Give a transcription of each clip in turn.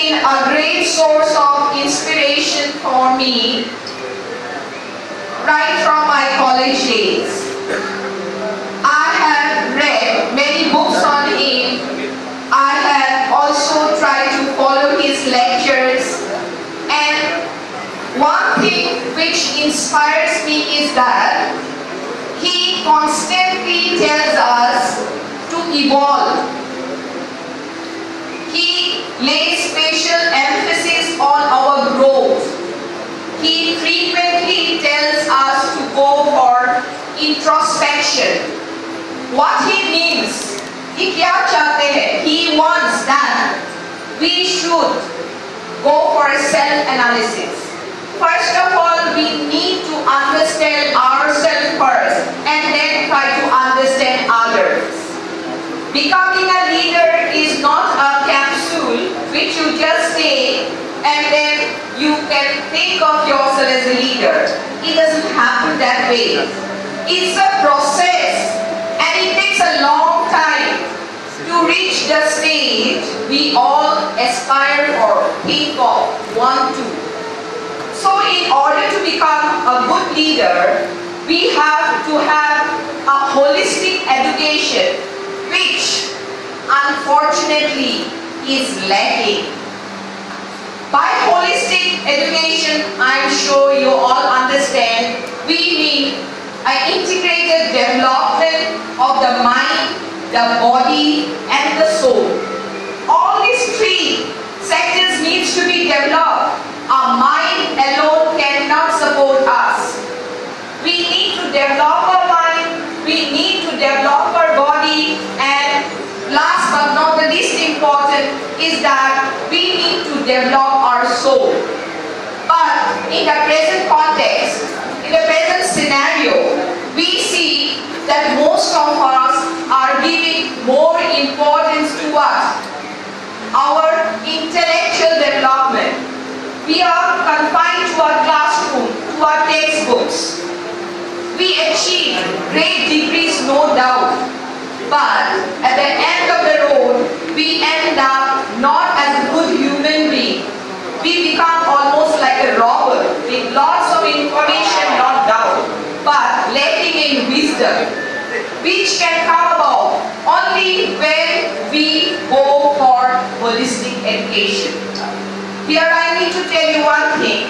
been a great source of inspiration for me right from my college days. I have read many books on him. I have also tried to follow his lectures, and one thing which inspires me is that he constantly tells us to evolve. He lays special emphasis on our growth. He frequently tells us to go for introspection. What he means, he kya chahte hai? He wants that we should go for a self-analysis. First of all, we need to understand ourselves first and then try to understand others. Becoming a leader is not a capsule which you just take and then you can think of yourself as a leader. It doesn't happen that way. It's a process and it takes a long time to reach the stage we all aspire or think of, want to. So in order to become a good leader, we have to have a holistic education, which unfortunately is lacking. By holistic education, I'm sure you all understand, we mean an integrated development of the mind, the body, and the soul. All these three sectors needs to be developed. Our mind alone cannot support us. We need to develop our mind, we need to develop our body, and last but not the least important is that we need to develop our soul. But in the present context, in the present scenario, we see that most of us are giving more importance to us, our intellectual development. We are confined to our classroom, to our textbooks. We achieve great degrees, no doubt. But at the end of the road, we end up not as a good human being. We become almost like a robber with lots of information, no doubt, but lacking in wisdom, which can come about only when we go for holistic education. Here I need to tell you one thing.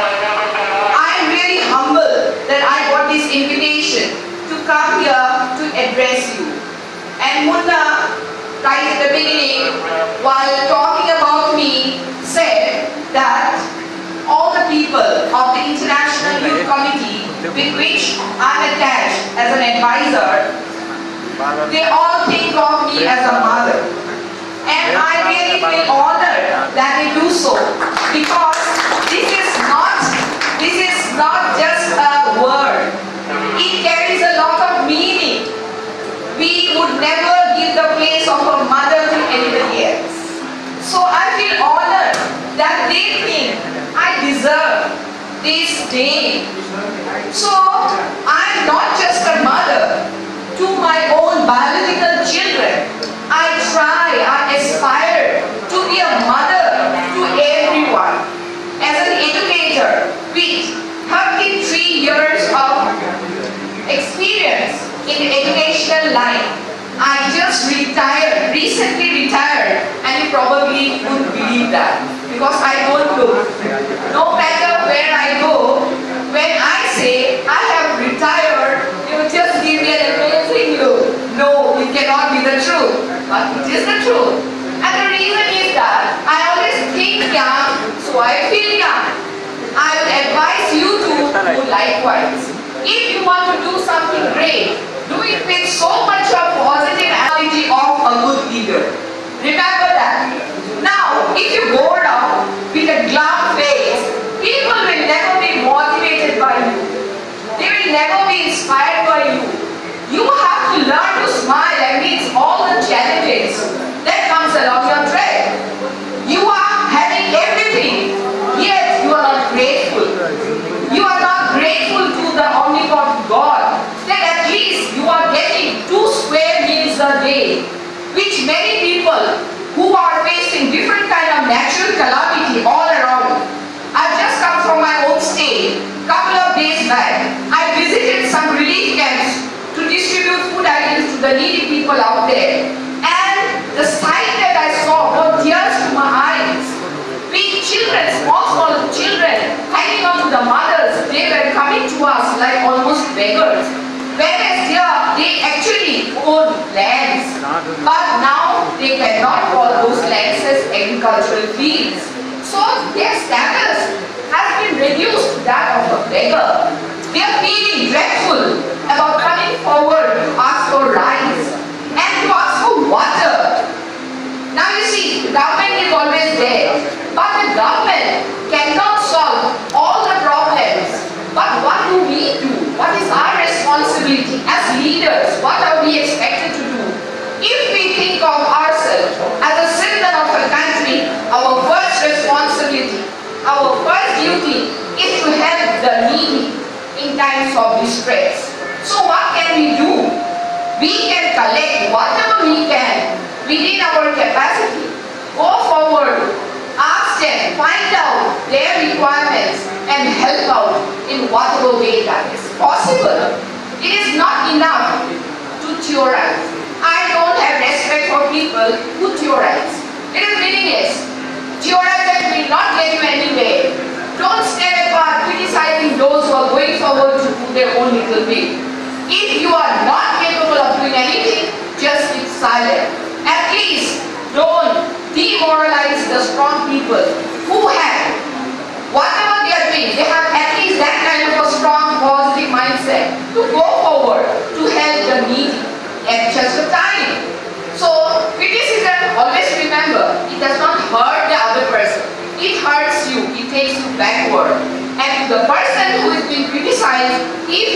I am really humbled that I got this invitation to come here to address you. And Munna, right at the beginning, while talking about me, said that all the people of the International Youth Committee with which I am attached as an advisor, they all think of me as a mother. And I really feel honored that they do so, because this is not just a word. It carries a lot of meaning. We would never give the place of a mother to anybody else. So I feel honored that they think I deserve this name. So I'm not just a mother to my own biological children. I aspire to be a mother to everyone. As an educator with 33 years of experience in the educational line, I just recently retired, and you probably wouldn't believe that, because I don't look. No matter where I go, when I say I have retired, you just give me an amazing look. No, it cannot be the truth, but it is the truth. And the reason is that I always think young, so I feel young. I would advise you to do likewise. If you want to do something great, do it with so much of positive energy of a good leader. Remember that. Now, if you go around with a glum face, people will never be motivated by you. They will never be inspired by you. You have to learn to smile amidst all the challenges that comes along your track. You are having everything, yet you are not grateful. You are not grateful to the omnipotent God that at least you are getting 2 square meals a day, which many people who are facing different kind of natural calamity all around. I've just come from my own state. Couple of days back, I visited some relief camps to distribute food items to the needy people out there. And the sight that I saw brought tears to my eyes. Big children, small children, hanging on to the mothers, they were coming to us like almost beggars. Whereas here, they actually own lands. But now, they cannot call those lands as agricultural fields. So, their status has been reduced to that of a beggar. They are feeling dreadful about coming forward to ask for rice and to ask for water. Now you see, the government is always there, but the government cannot solve all the problems. But what do we do? What is our responsibility as leaders? What are we expected to do? If we think of ourselves as a citizen of a country, our first responsibility, our first duty is to help the needy in times of distress. So what can we do? We can collect whatever we can within our capacity. Go forward, ask them, find out their requirements and help out in whatever way that is possible. It is not enough to theorize. I don't have respect for people who theorize. It is meaningless. Theorizing will not get you anywhere. Don't stand apart criticizing those who are going forward to do their own little bit. If you are not capable of doing anything, just keep silent. At least don't demoralize the strong people who have whatever they are doing. They have at least that kind of a strong positive mindset to go forward to help the needy at just a time. So criticism, always remember, it does not hurt the other person. It hurts you, it takes you backward. And the person who is being criticized, if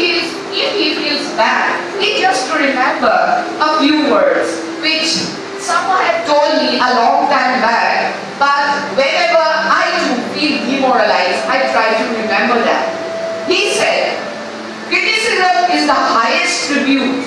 he feels bad, he just to remember a few words which someone had told me a long time back, but whenever I too feel demoralized, I try to remember that. He said, criticism is the highest tribute,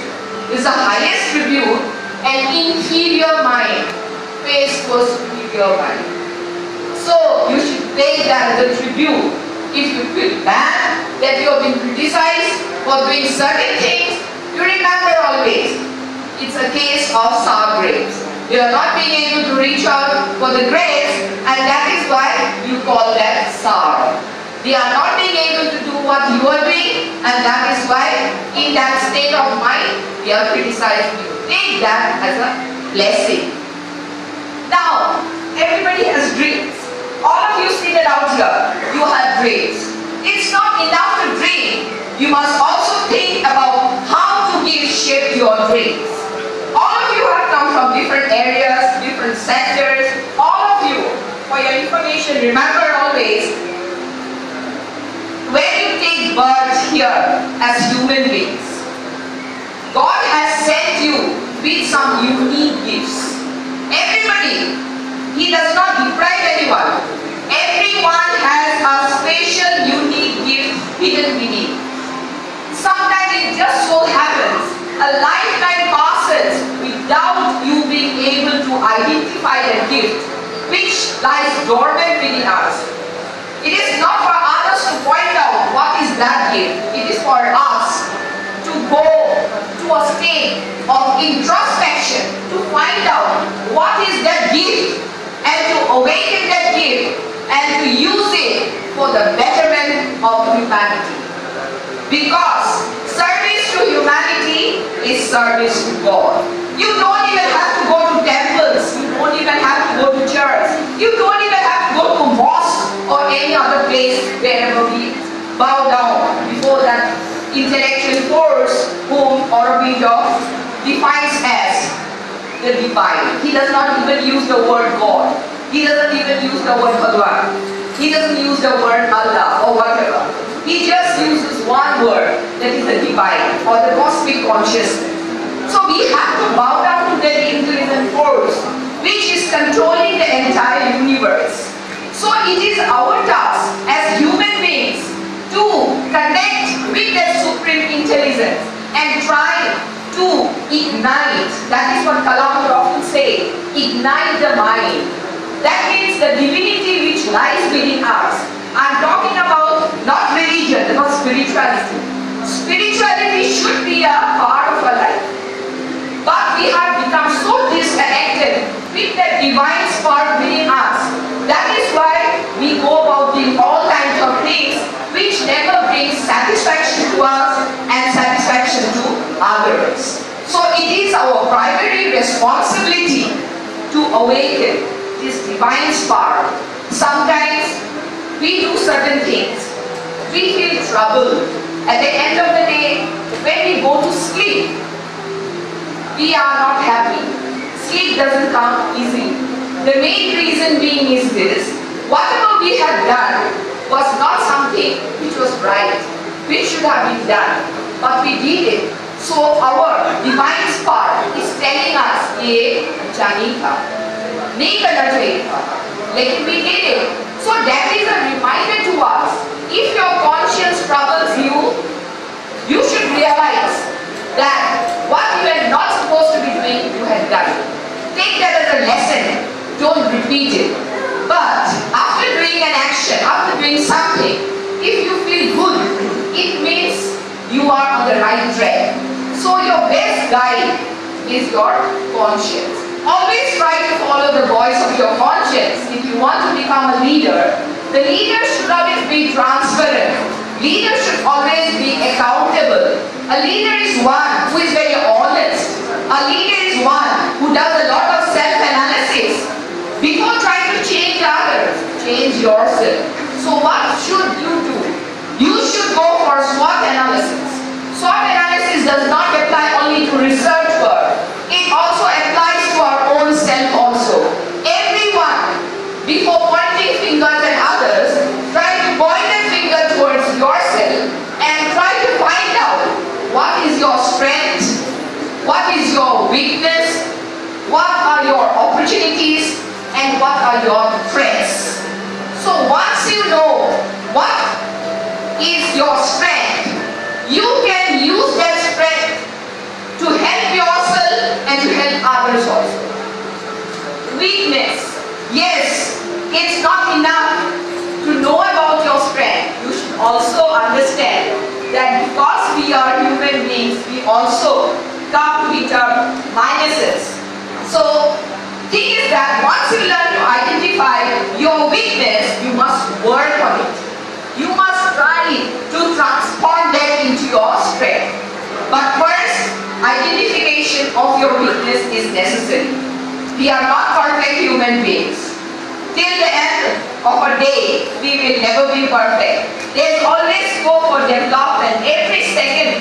an inferior mind pays to a superior mind. So you should pay that the tribute. If you feel bad that you have been criticized for doing certain things, you remember always, it's a case of sour grapes. You are not being able to reach out for the grapes, and that is why you call that sour. They are not being able to do what you are doing, and that is why in that state of mind, they are criticizing you. Take that as a blessing. Now, everybody has dreams. All of you seated out here, you have dreams. It's not enough to dream. You must also think about how to give shape to your dreams. All of you have come from different areas, different sectors. All of you, for your information, remember always, when you take birth here as human beings, God has sent you with some unique gifts. Everybody, He does not deprive anyone. Everyone has a special, unique gift hidden within. Sometimes it just so happens, a lifetime passes without you being able to identify the gift which lies dormant within us. It is not for others to point out what is that gift. It is for us to go to a state of introspection to find out what is that gift and to awaken that gift and to use it for the betterment of humanity. Because service to humanity is service to God. You don't even have to go to temples. You don't even have to go to church. You don't even have to go to mosque or any other place wherever we bow down before that intellectual force whom Aravind defines as the divine. He does not even use the word God. He doesn't even use the word Bhagwan. He doesn't use the word Allah or whatever. He just uses one word, that is the divine or the cosmic consciousness. So we have to bow down to that intelligent force which is controlling the entire universe. So it is our task as human beings to connect with that supreme intelligence and try to ignite. That is what Kalam would often say, ignite the mind. That means the divinity which lies within us. I'm talking about not religion, but spirituality. Spirituality should be a part of our life. But we have become so disconnected with that divine spark within us. That is why we go about doing all kinds of things which never brings satisfaction to us and satisfaction to others. So it is our primary responsibility to awaken this divine spark. Sometimes we do certain things, we feel troubled. At the end of the day, when we go to sleep, we are not happy. Sleep doesn't come easily. The main reason being is this: whatever we have done was not something which was right, which should have been done, but we did it. So our divine spark is telling us, "Ye janika, nika najaika." Like we did it. So that is a reminder to us. If your conscience troubles you, you should realize that what you are not supposed to be doing, you have done. Take that as a lesson. Don't repeat it. But after doing an action, after doing something, if you feel good, it means you are on the right track. So your best guide is your conscience. Always try to follow the voice of your conscience. If you want to become a leader, the leader should always be transparent. Leader should always be accountable. A leader is one who is very honest. A leader is one who does a lot of self-analysis. Before trying to change others, change yourself. So what should you do? You should go for SWOT analysis. SWOT analysis does not apply only to research work. It also applies to our own self also. Everyone, before pointing fingers at others, try to point a finger towards yourself and try to find out what is your strength, what is your weakness, what are your opportunities, and what are your threats. So once you know what is your strength, you can use that strength to help yourself and to help others also. Weakness. Yes, it's not enough to know about your strength. You should also understand that because we are human beings, we also come with our minuses. So, thing is that once you learn to identify your weakness, you must work on it. You must try to transform that into your strength. But first, identification of your weakness is necessary. We are not perfect human beings. Till the end of a day, we will never be perfect. There is always scope for development. Every second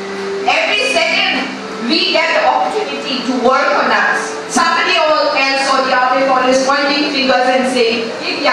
we get the opportunity to work on us. Somebody else or the other is pointing fingers and saying,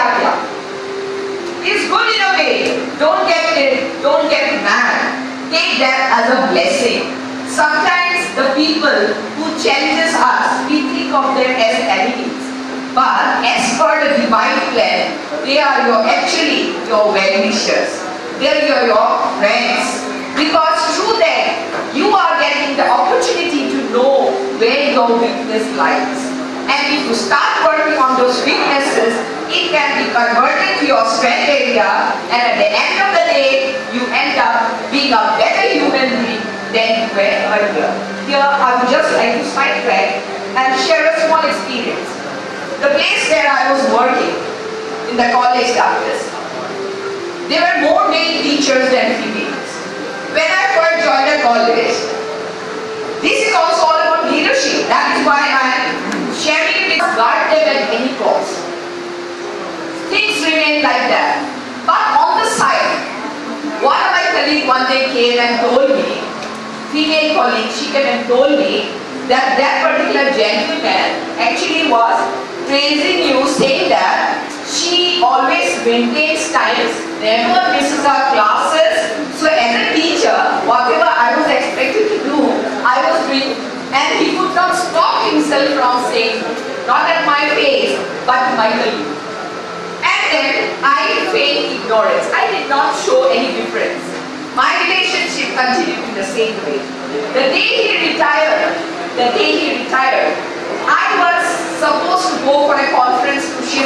it's good in a way. Don't get mad. Take that as a blessing. Sometimes the people who challenges us, we think of them as enemies. But as per the divine plan, they are actually your well-wishers. They are your friends. Because through them, you are getting the opportunity to know where your weakness lies. And if you start working on those weaknesses, it can be converted to your strength area, and at the end of the day, you end up being a better human being than you were earlier. Here, I would just like to sidetrack and share a small experience. The place where I was working, in the college campus, there were more male teachers than females. When I first joined the college, this is also all about leadership. That is why I am sharing it with guard them at any cost. Things remain like that. But on the side, one of my colleagues one day came and told me, female colleague, she came and told me that that particular gentleman actually was praising you, saying that she always maintains times, never misses her classes. So as a teacher, whatever I was expected to do, I was doing, and he could not stop himself from saying, not at my face, but my colleague. And then I feigned ignorance. I did not show any difference. My relationship continued in the same way. The day he retired, I was supposed to go for a conference to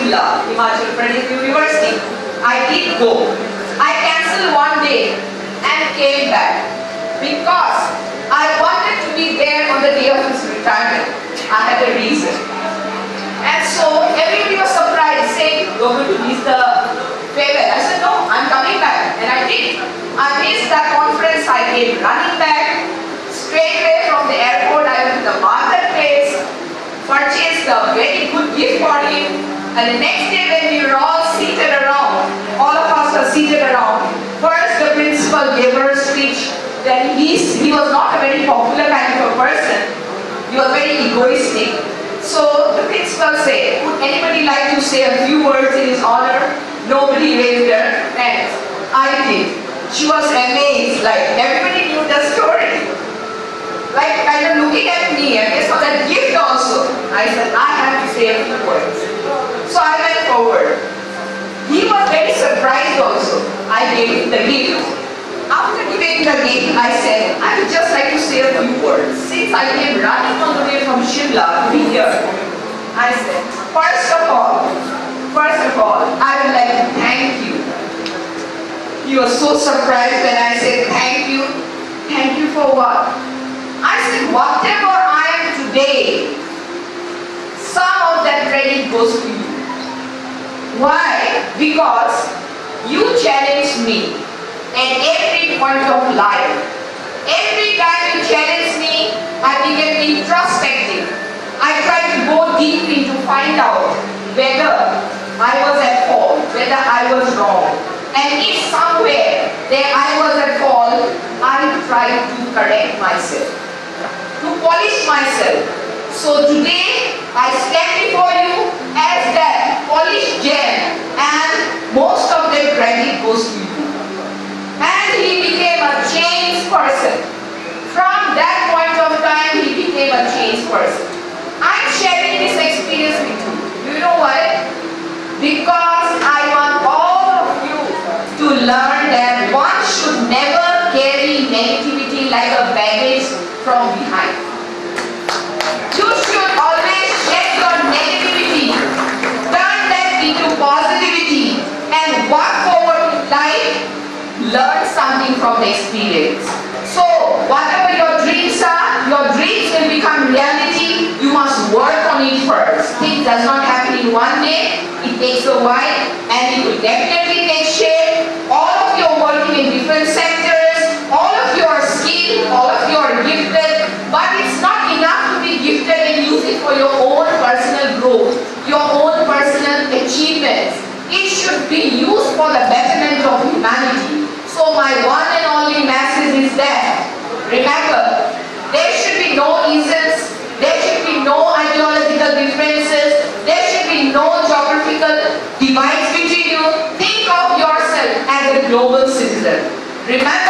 Shimla, Himachal Pradesh University. I did go. I cancelled one day and came back because I wanted to be there on the day of his retirement. I had a reason. And so everybody was surprised, saying, "You're going to miss the farewell." I said, "No, I'm coming back." And I did. I missed that conference. I came running back. Straight away from the airport, I went to the marketplace, purchased a very good gift for him. And the next day when we were all seated around, all of us were seated around, first the principal gave her a speech. Then he was not a very popular kind of a person. He was very egoistic. So the principal said, "Would anybody like to say a few words in his honor?" Nobody raised their hands. I did. She was amazed, like everybody knew the story. Like kind of looking at me, and this was a gift also. I said, "I have to say a few words." So I went forward. He was very surprised also. I gave him the gift. After giving the gift, I said, "I would just like to say a few words. Since I came running all the way from Shimla to be here," I said, first of all, I would like to thank you." He was so surprised when I said, "Thank you." "Thank you for what?" I said, "Whatever I am today, some of that credit goes to you." Why? Because you challenged me at every point of life. Every time you challenged me, I became introspective. I tried to go deeply to find out whether I was at fault, whether I was wrong. And if somewhere that I was at fault, I tried to correct myself, to polish myself. So today, I stand before you as that polished gem, and most of the credit goes to you. And he became a changed person. From that point of time, he became a changed person. I'm sharing this experience with you. Do you know why? Because I want all of you to learn that one should never carry negativity like a baggage from behind. You should always check your negativity, turn that into positivity, and walk forward in life, learn something from the experience. So, whatever your dreams are, your dreams will become reality. You must work on it first. Things does not happen in one day. It takes a while, and it will definitely take shape. All of you are working in different sectors. All of you are skilled. All of you are gifted. But it's not enough to be gifted and use it for your own personal growth, your own personal achievements. It should be used for the betterment of humanity. So my one and only message is that, remember, there should be no isms, there should be no ideological differences, there should be no geographical divides between you. Think of yourself as a global citizen. Remember